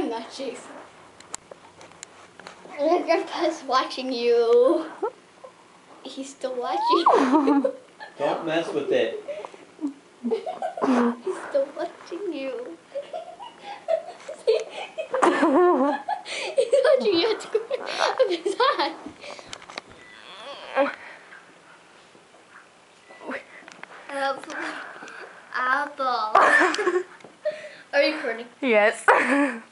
I'm not Jason. Your grandpa's watching you. He's still watching you. Don't mess with it. He's still watching you. He's watching you with his eye. Apple. Are you recording? Yes.